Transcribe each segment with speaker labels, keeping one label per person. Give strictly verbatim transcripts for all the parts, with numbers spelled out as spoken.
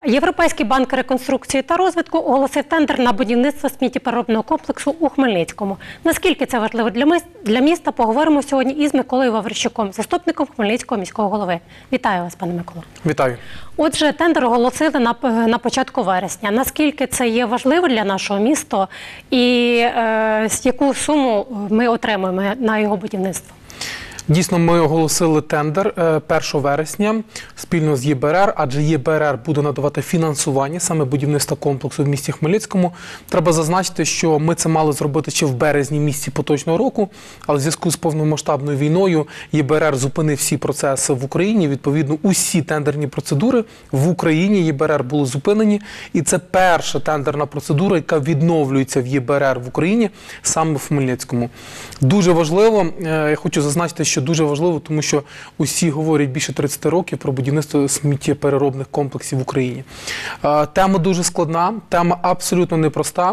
Speaker 1: Європейський банк реконструкції та розвитку оголосив тендер на будівництво сміттєпереробного комплексу у Хмельницькому. Наскільки це важливо для міста, поговоримо сьогодні із Миколою Ваврищуком, заступником Хмельницького міського голови. Вітаю вас, пане Миколо.
Speaker 2: Вітаю.
Speaker 1: Отже, тендер оголосили на, на початку вересня. Наскільки це є важливо для нашого міста і е, яку суму ми отримаємо на його будівництво?
Speaker 2: Дійсно, ми оголосили тендер першого вересня спільно з Є Б Р Р, адже Є Б Р Р буде надавати фінансування саме будівництва комплексу в місті Хмельницькому. Треба зазначити, що ми це мали зробити ще в березні місяці поточного року, але в зв'язку з повномасштабною війною Є Б Р Р зупинив всі процеси в Україні. Відповідно, усі тендерні процедури в Україні Є Б Р Р були зупинені. І це перша тендерна процедура, яка відновлюється в Є Б Р Р в Україні, саме в Хмельницькому. Дуже важливо, я хочу зазначити, що дуже важливо, тому що усі говорять більше тридцяти років про будівництво сміттєпереробних комплексів в Україні. Тема дуже складна, тема абсолютно непроста.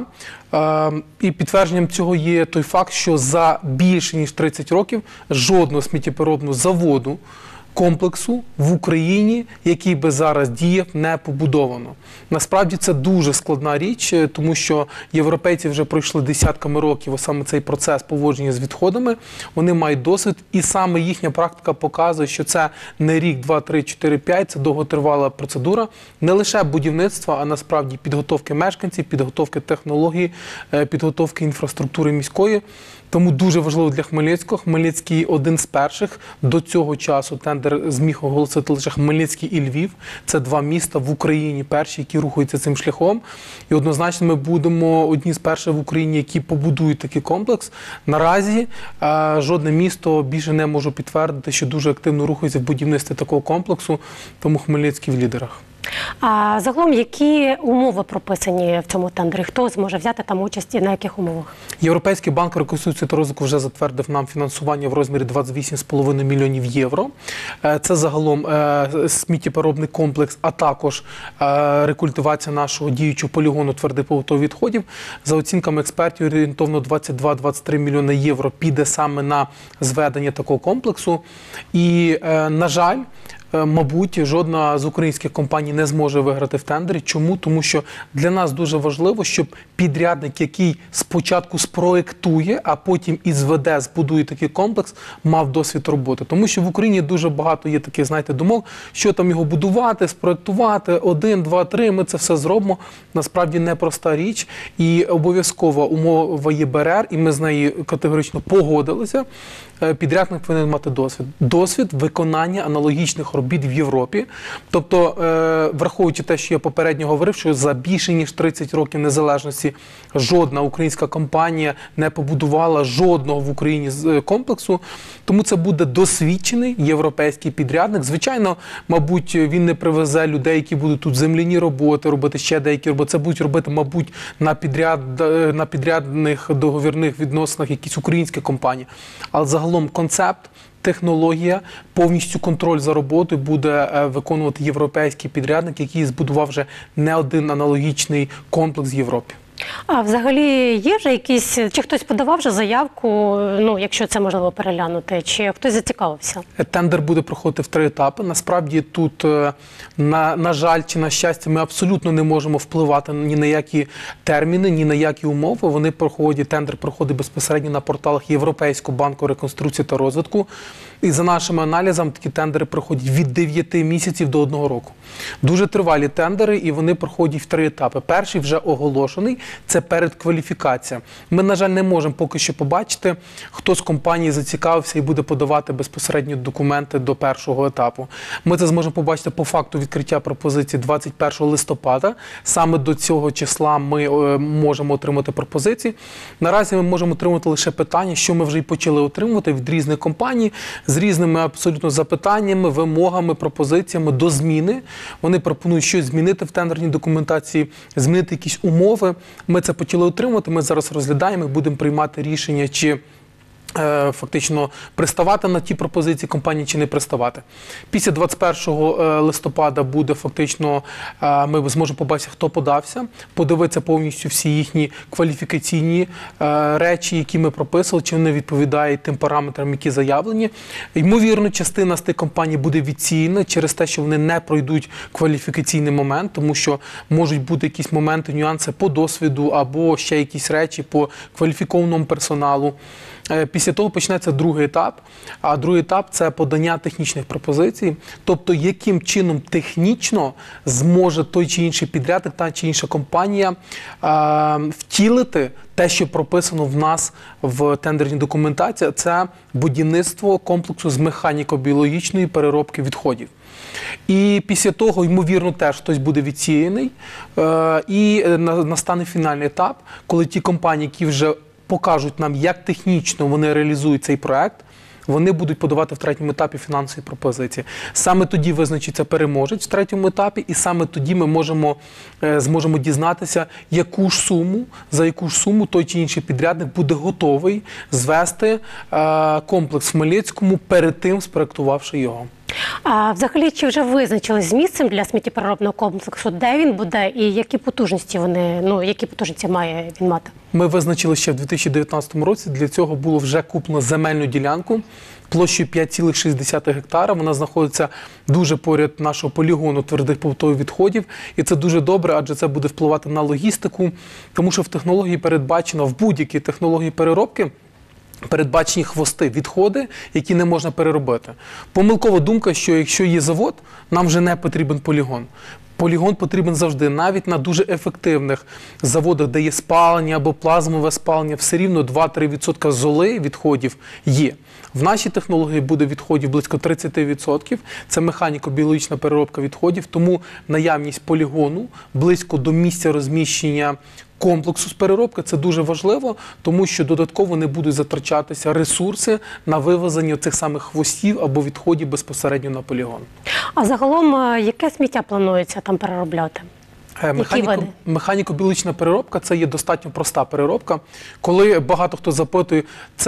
Speaker 2: І підтвердженням цього є той факт, що за більше ніж тридцять років жодного сміттєпереробного заводу, комплексу в Україні, який би зараз діяв, не побудовано. Насправді це дуже складна річ, тому що європейці вже пройшли десятками років саме цей процес поводження з відходами, вони мають досвід, і саме їхня практика показує, що це не рік, два, три, чотири, п'ять, це довготривала процедура, не лише будівництва, а насправді підготовки мешканців, підготовки технологій, підготовки інфраструктури міської. Тому дуже важливо для Хмельницького. Хмельницький один з перших. До цього часу тендер зміг оголосити лише Хмельницький і Львів. Це два міста в Україні перші, які рухаються цим шляхом. І однозначно ми будемо одні з перших в Україні, які побудують такий комплекс. Наразі е, жодне місто більше не може підтвердити, що дуже активно рухається в будівництві такого комплексу, тому Хмельницький в лідерах.
Speaker 1: А загалом, які умови прописані в цьому тендері? Хто зможе взяти там участь і на яких умовах?
Speaker 2: Європейський банк реконструкції та розвитку вже затвердив нам фінансування в розмірі двадцять вісім з половиною мільйонів євро. Це загалом сміттєпереробний комплекс, а також рекультивація нашого діючого полігону твердих побутових відходів. За оцінками експертів, орієнтовно двадцять два - двадцять три мільйони євро піде саме на зведення такого комплексу. І, на жаль, мабуть, жодна з українських компаній не зможе виграти в тендері. Чому? Тому що для нас дуже важливо, щоб підрядник, який спочатку спроєктує, а потім і зведе, збудує такий комплекс, мав досвід роботи. Тому що в Україні дуже багато є таких, знаєте, думок, що там його будувати, спроєктувати, один, два, три, ми це все зробимо. Насправді непроста річ. І обов'язкова умова Є Б Р Р, і ми з нею категорично погодилися, підрядник повинен мати досвід. Досвід виконання аналогічних робіт в Європі. Тобто, враховуючи те, що я попередньо говорив, що за більше ніж тридцять років незалежності жодна українська компанія не побудувала жодного в Україні комплексу, тому це буде досвідчений європейський підрядник. Звичайно, мабуть, він не привезе людей, які будуть тут земляні роботи, робити ще деякі роботи. Це будуть робити, мабуть, на, підряд, на підрядних договірних відносинах якісь українські компанії. Але загалом концепт, технологія, повністю контроль за роботою буде виконувати європейський підрядник, який збудував вже не один аналогічний комплекс в Європі.
Speaker 1: А взагалі є вже якісь, чи хтось подавав вже заявку, ну, якщо це можливо переглянути, чи хтось зацікавився?
Speaker 2: Тендер буде проходити в три етапи. Насправді тут, на, на жаль чи на щастя, ми абсолютно не можемо впливати ні на які терміни, ні на які умови. Вони проходять, тендер проходить безпосередньо на порталах Європейського банку реконструкції та розвитку. І за нашими аналізами такі тендери проходять від дев'яти місяців до одного року. Дуже тривалі тендери, і вони проходять в три етапи. Перший вже оголошений – це передкваліфікація. Ми, на жаль, не можемо поки що побачити, хто з компанії зацікавився і буде подавати безпосередньо документи до першого етапу. Ми це зможемо побачити по факту відкриття пропозиції двадцять першого листопада. Саме до цього числа ми можемо отримати пропозиції. Наразі ми можемо отримати лише питання, що ми вже і почали отримувати від різних компаній, з різними абсолютно запитаннями, вимогами, пропозиціями до зміни. Вони пропонують щось змінити в тендерній документації, змінити якісь умови. Ми це почали отримувати, ми зараз розглядаємо і будемо приймати рішення, чи фактично приставати на ті пропозиції компанії чи не приставати. Після двадцять першого листопада буде фактично, ми зможемо побачити, хто подався, подивитися повністю всі їхні кваліфікаційні речі, які ми прописували, чи вони відповідають тим параметрам, які заявлені. Ймовірно, частина з тих компаній буде відсіяна через те, що вони не пройдуть кваліфікаційний момент, тому що можуть бути якісь моменти, нюанси по досвіду або ще якісь речі по кваліфікованому персоналу. Після того почнеться другий етап, а другий етап – це подання технічних пропозицій, тобто яким чином технічно зможе той чи інший підрядник, та чи інша компанія е, втілити те, що прописано в нас в тендерній документації, це будівництво комплексу з механіко-біологічної переробки відходів. І після того, ймовірно, теж хтось буде відсіяний, е, і настане фінальний етап, коли ті компанії, які вже покажуть нам, як технічно вони реалізують цей проект, вони будуть подавати в третьому етапі фінансові пропозиції. Саме тоді визначиться переможець в третьому етапі, і саме тоді ми можемо, зможемо дізнатися, яку ж суму, за яку ж суму той чи інший підрядник буде готовий звести комплекс в Хмельницькому, перед тим спроектувавши його.
Speaker 1: А взагалі, чи вже визначились з місцем для сміттєпереробного комплексу, де він буде і які потужності вони, ну, які потужності має він мати?
Speaker 2: Ми визначили ще в дві тисячі дев'ятнадцятому році, для цього було вже куплено земельну ділянку площею п'ять цілих шість десятих гектара. Вона знаходиться дуже поряд нашого полігону твердих побутових відходів. І це дуже добре, адже це буде впливати на логістику, тому що в технології передбачено, в будь-якій технології переробки, передбачені хвости, відходи, які не можна переробити. Помилкова думка, що якщо є завод, нам вже не потрібен полігон. Полігон потрібен завжди, навіть на дуже ефективних заводах, де є спалення або плазмове спалення, все рівно два-три відсотки золи відходів є. В нашій технології буде відходів близько тридцять відсотків, це механіко-біологічна переробка відходів, тому наявність полігону близько до місця розміщення комплексу з переробки – це дуже важливо, тому що додатково не будуть затрачатися ресурси на вивезення цих самих хвостів або відходів безпосередньо на полігон.
Speaker 1: А загалом, яке сміття планується там переробляти?
Speaker 2: Механіко, механіко-біологічна переробка – це є достатньо проста переробка. Коли багато хто запитує,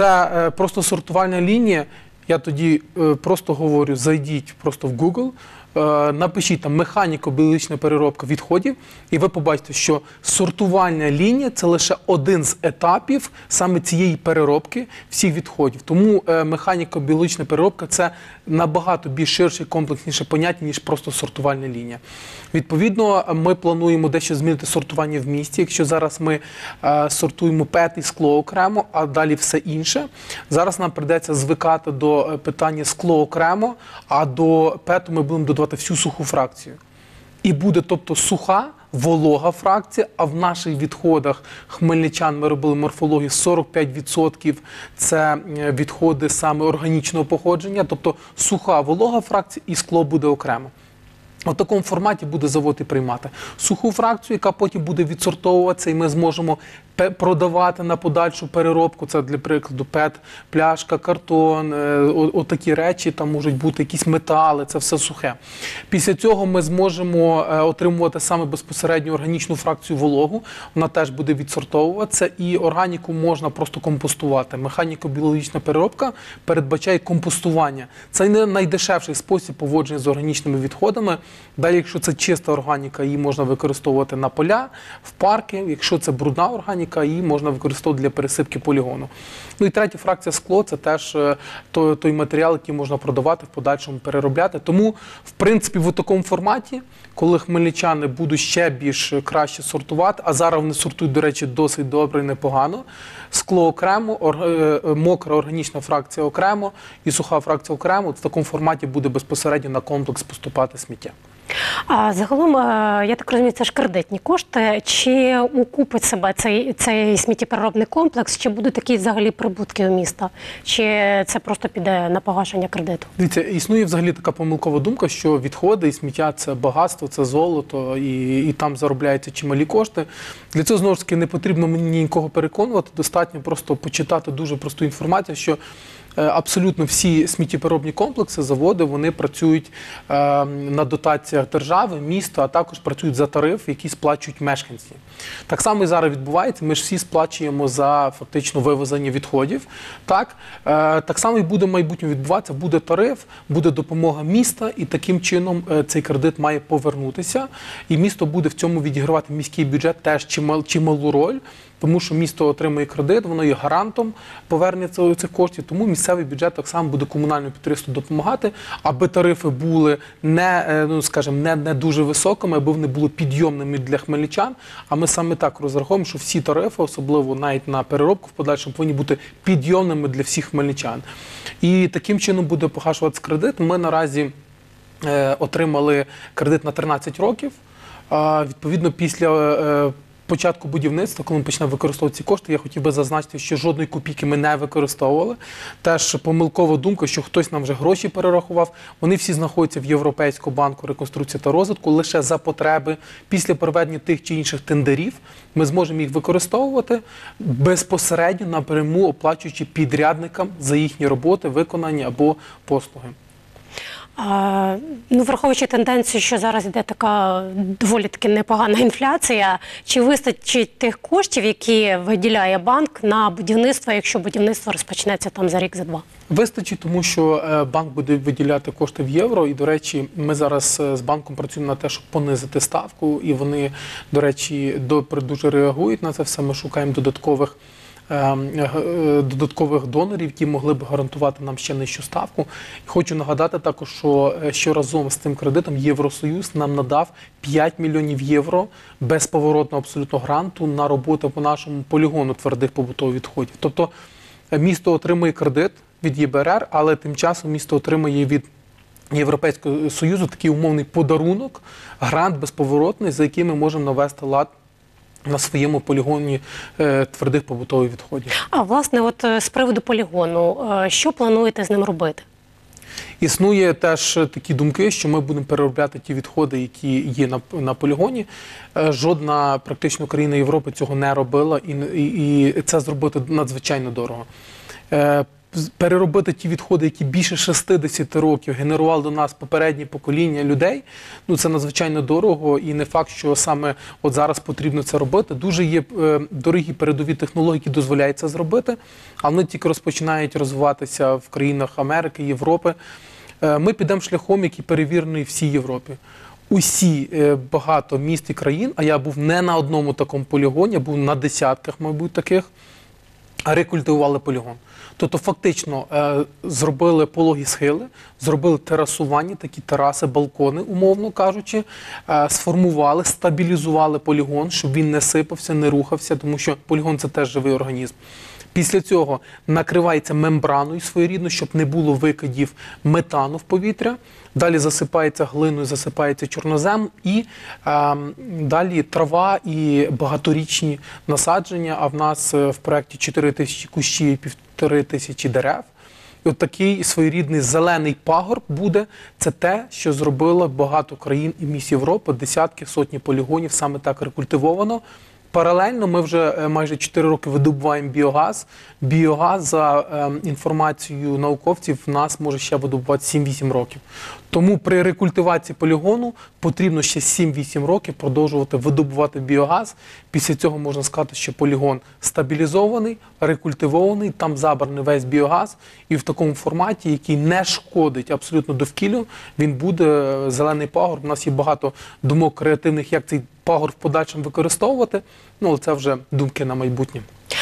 Speaker 2: це просто сортувальна лінія, я тоді просто говорю, зайдіть просто в Google, напишіть там механіко-біологічна переробка відходів, і ви побачите, що сортувальна лінія – це лише один з етапів саме цієї переробки всіх відходів. Тому механіко-біологічна переробка – це набагато більш ширше і комплексніше поняття, ніж просто сортувальна лінія. Відповідно, ми плануємо дещо змінити сортування в місті. Якщо зараз ми сортуємо пет і скло окремо, а далі все інше, зараз нам прийдеться звикати до питання скло окремо, а до пету ми будемо додавати всю суху фракцію. І буде, тобто, суха, волога фракція, а в наших відходах хмельничан ми робили морфологію, сорок п'ять відсотків це відходи саме органічного походження, тобто суха, волога фракція і скло буде окремо. У такому форматі буде завод і приймати суху фракцію, яка потім буде відсортовуватися, і ми зможемо продавати на подальшу переробку. Це, для прикладу, пет, пляшка, картон, отакі речі, там можуть бути якісь метали, це все сухе. Після цього ми зможемо отримувати саме безпосередньо органічну фракцію вологу, вона теж буде відсортовуватися, і органіку можна просто компостувати. Механіко-біологічна переробка передбачає компостування. Це не найдешевший спосіб поводження з органічними відходами. Далі, якщо це чиста органіка, її можна використовувати на поля, в парки. Якщо це брудна органіка, її можна використовувати для пересипки полігону. Ну і третя фракція скло – це теж той, той матеріал, який можна продавати, в подальшому переробляти. Тому, в принципі, в такому форматі, коли хмельничани будуть ще більш краще сортувати, а зараз вони сортують, до речі, досить добре і непогано, скло окремо, мокра органічна фракція окремо і суха фракція окремо, в такому форматі буде безпосередньо на комплекс поступати сміття.
Speaker 1: А загалом, я так розумію, це ж кредитні кошти. Чи укупить себе цей, цей сміттєпереробний комплекс, чи будуть такі взагалі прибутки у міста? Чи це просто піде на погашення кредиту? Дивіться,
Speaker 2: існує взагалі така помилкова думка, що відходи і сміття – це багатство, це золото, і, і там заробляються чималі кошти. Для цього, знову ж таки, не потрібно мені нікого переконувати, достатньо просто почитати дуже просту інформацію, що абсолютно всі сміттєпереробні комплекси, заводи, вони працюють на дотаціях держави, міста, а також працюють за тариф, який сплачують мешканці. Так само і зараз відбувається, ми ж всі сплачуємо за фактично вивезення відходів. Так, так само і буде в майбутньому відбуватися, буде тариф, буде допомога міста, і таким чином цей кредит має повернутися. І місто буде в цьому відігравати, міський бюджет теж чимал, чималу роль, тому що місто отримує кредит, воно є гарантом повернення цих коштів, тому місцевий бюджет так само буде комунальному підприємству допомагати, аби тарифи були не, ну, скажімо, не, не дуже високими, аби вони були підйомними для хмельничан, а ми саме так розраховуємо, що всі тарифи, особливо навіть на переробку в подальшому, повинні бути підйомними для всіх хмельничан. І таким чином буде погашуватися кредит. Ми наразі е, отримали кредит на тринадцять років. А, відповідно, після е, початку будівництва, коли ми почнемо використовувати ці кошти, я хотів би зазначити, що жодної копійки ми не використовували. Теж помилкова думка, що хтось нам вже гроші перерахував. Вони всі знаходяться в Європейському банку реконструкції та розвитку. Лише за потреби, після проведення тих чи інших тендерів, ми зможемо їх використовувати безпосередньо напряму, оплачуючи підрядникам за їхні роботи, виконання або послуги.
Speaker 1: А, ну, враховуючи тенденцію, що зараз йде така доволі таки непогана інфляція, чи вистачить тих коштів, які виділяє банк на будівництво, якщо будівництво розпочнеться там за рік, за два? Вистачить,
Speaker 2: тому що банк буде виділяти кошти в євро, і, до речі, ми зараз з банком працюємо на те, щоб понизити ставку, і вони, до речі, дуже реагують на це все. Ми шукаємо додаткових додаткових донорів, які могли б гарантувати нам ще нижчу ставку. І хочу нагадати також, що, що разом з цим кредитом Євросоюз нам надав п'ять мільйонів євро безповоротного абсолютно гранту на роботу по нашому полігону твердих побутових відходів. Тобто місто отримує кредит від Є Бе Ер Ер, але тим часом місто отримує від Європейського Союзу такий умовний подарунок, грант безповоротний, за який ми можемо навести лад на своєму полігоні е, твердих побутових відходів.
Speaker 1: А, власне, от з приводу полігону, е, що плануєте з ним робити?
Speaker 2: Існує теж такі думки, що ми будемо переробляти ті відходи, які є на, на полігоні. Е, жодна практично країна Європи цього не робила, і, і, і це зробити надзвичайно дорого. Е, Переробити ті відходи, які більше шістдесят років генерували до нас попередні покоління людей, ну це надзвичайно дорого, і не факт, що саме от зараз потрібно це робити. Дуже є е, дорогі передові технології, які дозволяють це зробити, а вони тільки розпочинають розвиватися в країнах Америки, Європи. Е, ми підемо шляхом, який перевірений всій Європі. Усі е, багато міст і країн, а я був не на одному такому полігоні, я був на десятках, мабуть, таких, рекультивували полігон. Тобто фактично е, зробили пологі схили, зробили терасування, такі тераси, балкони, умовно кажучи, е, сформували, стабілізували полігон, щоб він не сипався, не рухався, тому що полігон – це теж живий організм. Після цього накривається мембраною своєрідно, щоб не було викидів метану в повітря. Далі засипається глиною, засипається чорнозем і е, далі трава і багаторічні насадження. А в нас в проєкті чотири тисячі кущів і півтори тисячі дерев. І от такий своєрідний зелений пагорб буде. Це те, що зробило багато країн і міст Європи, десятки, сотні полігонів саме так рекультивовано. Паралельно ми вже майже чотири роки видобуваємо біогаз. Біогаз, за е, інформацією науковців, в нас може ще видобувати сім-вісім років. Тому при рекультивації полігону потрібно ще сім-вісім років продовжувати видобувати біогаз. Після цього можна сказати, що полігон стабілізований, рекультивований, там забраний весь біогаз. І в такому форматі, який не шкодить абсолютно довкіллю, він буде зелений пагорб. У нас є багато думок креативних, як цей пагорб в подальшому використовувати. Ну, але це вже думки на майбутнє.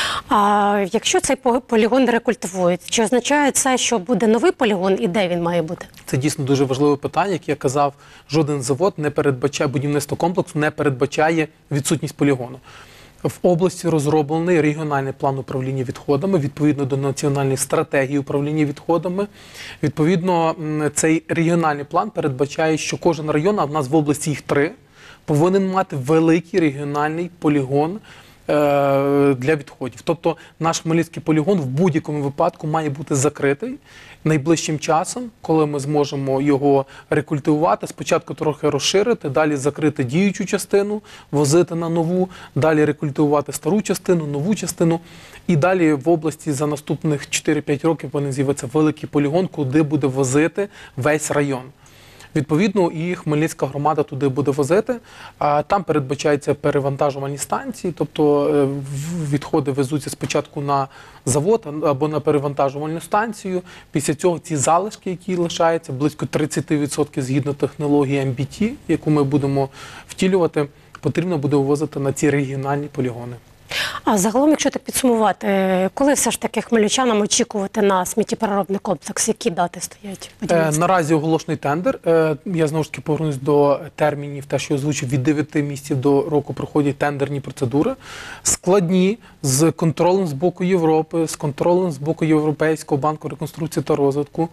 Speaker 1: А якщо цей полігон рекультивують, чи означає це, що буде новий полігон і де він має бути?
Speaker 2: Це дійсно дуже важливе питання. Як я казав, жоден завод не передбачає, будівництво комплексу не передбачає відсутність полігону. В області розроблений регіональний план управління відходами, відповідно до національної стратегії управління відходами. Відповідно, цей регіональний план передбачає, що кожен район, а в нас в області їх три, повинен мати великий регіональний полігон для відходів. Тобто наш Хмельницький полігон в будь-якому випадку має бути закритий найближчим часом, коли ми зможемо його рекультивувати, спочатку трохи розширити, далі закрити діючу частину, возити на нову, далі рекультивувати стару частину, нову частину. І далі в області за наступних чотири-п'ять років повинен з'явитися великий полігон, куди буде возити весь район. Відповідно, і Хмельницька громада туди буде возити. А там передбачаються перевантажувальні станції, тобто відходи везуться спочатку на завод або на перевантажувальну станцію. Після цього ці залишки, які лишаються, близько тридцять відсотків згідно технології ем бі ті, яку ми будемо втілювати, потрібно буде вивозити на ці регіональні полігони.
Speaker 1: А загалом, якщо так підсумувати, коли все ж таки хмельничанам очікувати на сміттєпереробний комплекс? Які дати стоять?
Speaker 2: Е, наразі оголошений тендер. Е, я знову ж таки повернусь до термінів, те, що я озвучив, від дев'яти місяців до року проходять тендерні процедури. Складні, з контролем з боку Європи, з контролем з боку Європейського банку реконструкції та розвитку.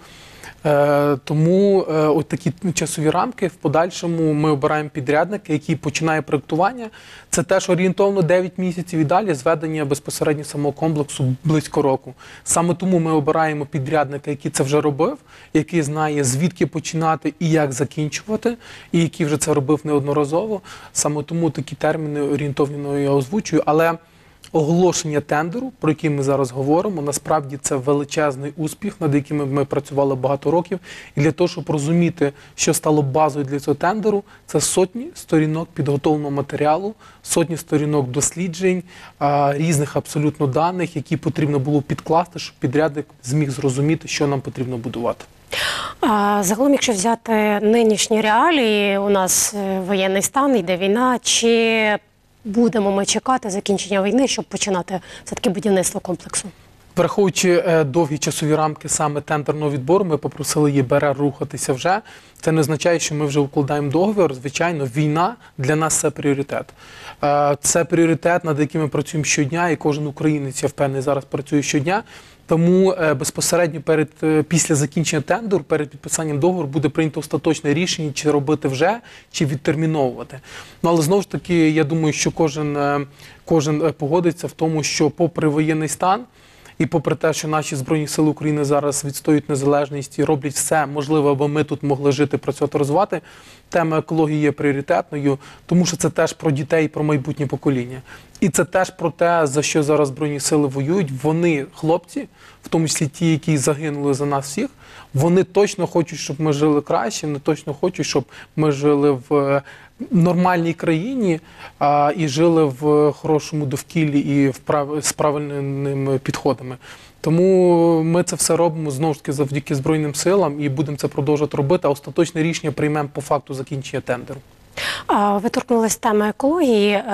Speaker 2: Е, тому е, от такі часові рамки. В подальшому ми обираємо підрядника, який починає проєктування. Це теж орієнтовно дев'ять місяців і далі зведення безпосередньо самого комплексу близько року. Саме тому ми обираємо підрядника, який це вже робив, який знає, звідки починати і як закінчувати, і який вже це робив неодноразово. Саме тому такі терміни орієнтовно я озвучую. Але оголошення тендеру, про який ми зараз говоримо, насправді це величезний успіх, над яким ми працювали багато років. І для того, щоб розуміти, що стало базою для цього тендеру, це сотні сторінок підготовленого матеріалу, сотні сторінок досліджень, різних абсолютно даних, які потрібно було підкласти, щоб підрядник зміг зрозуміти, що нам потрібно будувати.
Speaker 1: А загалом, якщо взяти нинішні реалії, у нас воєнний стан, йде війна, чи будемо ми чекати закінчення війни, щоб починати все-таки будівництво комплексу?
Speaker 2: Враховуючи е, довгі часові рамки саме тендерного відбору, ми попросили Є Бе Ер Ер рухатися вже. Це не означає, що ми вже укладаємо договір. Звичайно, війна для нас – це пріоритет. Е, це пріоритет, над яким ми працюємо щодня, і кожен українець, я впевнений, зараз працює щодня. Тому е, безпосередньо перед, е, після закінчення тендеру, перед підписанням договору буде прийнято остаточне рішення, чи робити вже, чи відтерміновувати. Ну, але знову ж таки, я думаю, що кожен, е, кожен погодиться в тому, що попри воєнний стан, і попри те, що наші Збройні Сили України зараз відстоюють незалежність і роблять все можливе, аби ми тут могли жити, працювати, розвивати, тема екології є пріоритетною, тому що це теж про дітей, про майбутнє покоління. І це теж про те, за що зараз Збройні Сили воюють. Вони, хлопці, в тому числі ті, які загинули за нас всіх, вони точно хочуть, щоб ми жили краще, вони точно хочуть, щоб ми жили в нормальній країні а, і жили в хорошому довкіллі і в прав... з правильними підходами. Тому ми це все робимо, знову ж таки, завдяки Збройним силам і будемо це продовжувати робити, а остаточне рішення приймемо по факту закінчення тендеру.
Speaker 1: Ви торкнулись теми екології.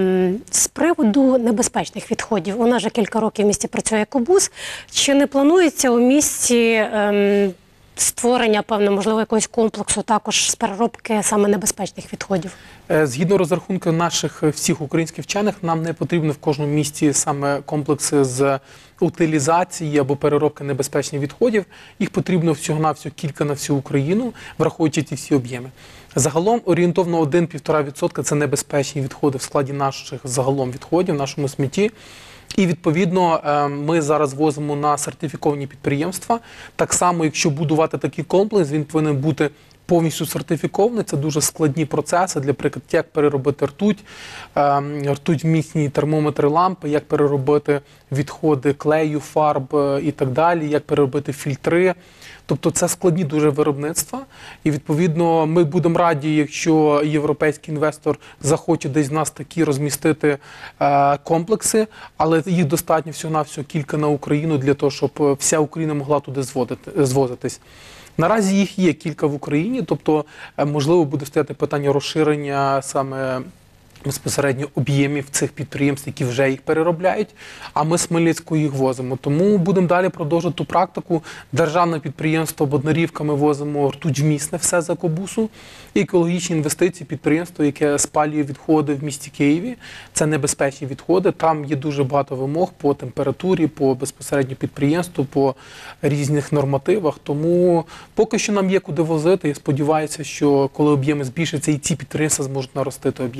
Speaker 1: З приводу небезпечних відходів. У нас вже кілька років в місті працює екобус. Чи не планується у місті створення, певно, можливо, якогось комплексу також з переробки саме небезпечних відходів?
Speaker 2: Згідно розрахунку наших всіх українських вчених, нам не потрібно в кожному місті саме комплекси з утилізації або переробки небезпечних відходів. Їх потрібно всього-навсього кілька на всю Україну, враховуючи ті всі об'єми. Загалом орієнтовно один-півтора відсотка – це небезпечні відходи в складі наших загалом відходів, в нашому смітті. І, відповідно, ми зараз возимо на сертифіковані підприємства. Так само, якщо будувати такий комплекс, він повинен бути повністю сертифікований. Це дуже складні процеси, для прикладу, як переробити ртуть, ртуть-вмісні термометри лампи, як переробити відходи клею, фарб і так далі, як переробити фільтри. Тобто це складні дуже виробництва, і, відповідно, ми будемо раді, якщо європейський інвестор захоче десь з нас такі розмістити е, комплекси, але їх достатньо всього-навсього кілька на Україну для того, щоб вся Україна могла туди зводити, звозитись. Наразі їх є кілька в Україні, тобто, е, можливо, буде стояти питання розширення саме безпосередньо об'ємів цих підприємств, які вже їх переробляють, а ми з Хмельницького їх возимо. Тому будемо далі продовжувати ту практику. Державне підприємство Боднарівка, ми возимо ртуть-вмісне все з екобусу. І екологічні інвестиції підприємство, яке спалює відходи в місті Києві. Це небезпечні відходи. Там є дуже багато вимог по температурі, по безпосередньо підприємству, по різних нормативах. Тому поки що нам є куди возити. Я сподіваюся, що коли об'єми збільшаться, і ці підприємства зможуть наростити об'єми.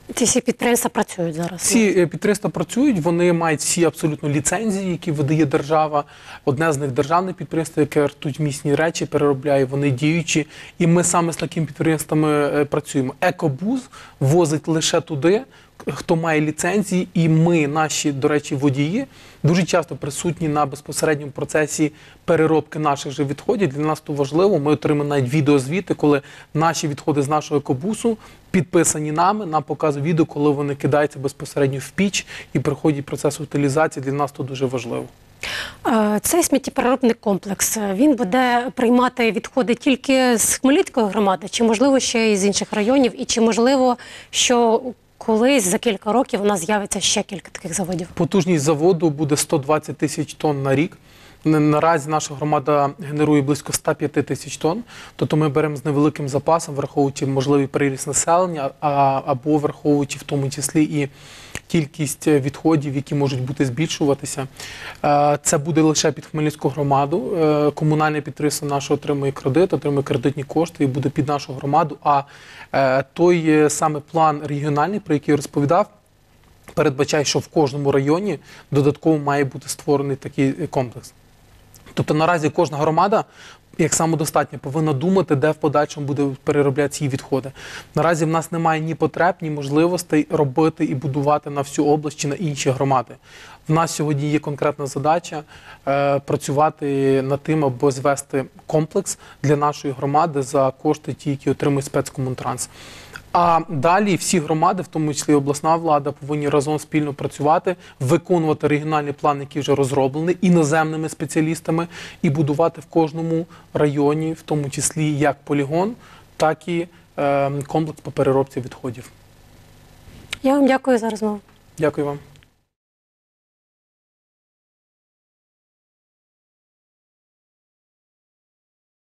Speaker 1: Ці всі підприємства працюють зараз.
Speaker 2: Ці е, підприємства працюють, вони мають всі абсолютно ліцензії, які видає держава. Одне з них державне підприємство, яке ртуть-місні речі переробляє, вони діючі. І ми саме з такими підприємствами е, працюємо. Екобуз возить лише туди, хто має ліцензії, і ми, наші, до речі, водії, дуже часто присутні на безпосередньому процесі переробки наших же відходів. Для нас то важливо, ми отримаємо навіть відеозвіти, коли наші відходи з нашого екобусу підписані нами, нам показують відео, коли вони кидаються безпосередньо в піч і проходять процес утилізації. Для нас то дуже важливо.
Speaker 1: Е, Цей сміттєпереробний комплекс, він буде приймати відходи тільки з Хмельницької громади, чи можливо ще й з інших районів, і чи можливо, що колись за кілька років у нас з'явиться ще кілька таких заводів?
Speaker 2: Потужність заводу буде сто двадцять тисяч тонн на рік. На- Наразі наша громада генерує близько сто п'ять тисяч тонн, тобто ми беремо з невеликим запасом, враховуючи можливий приріст населення, а, або враховуючи в тому числі і кількість відходів, які можуть бути збільшуватися. Е, Це буде лише під Хмельницьку громаду. Е, Комунальне підприємство наше отримує кредит, отримує кредитні кошти і буде під нашу громаду. А е, той е, саме план регіональний, про який я розповідав, передбачає, що в кожному районі додатково має бути створений такий комплекс. Тобто наразі кожна громада, як самодостатня, повинна думати, де в подальшому буде перероблятися її відходи. Наразі в нас немає ні потреб, ні можливостей робити і будувати на всю область чи на інші громади. В нас сьогодні є конкретна задача е, працювати над тим, аби звести комплекс для нашої громади за кошти ті, які отримує спецкомунтранс. А далі всі громади, в тому числі і обласна влада, повинні разом спільно працювати, виконувати регіональний план, який вже розроблений іноземними спеціалістами, і будувати в кожному районі, в тому числі як полігон, так і е, комплекс по переробці відходів.
Speaker 1: Я вам дякую за розмову.
Speaker 2: Дякую вам.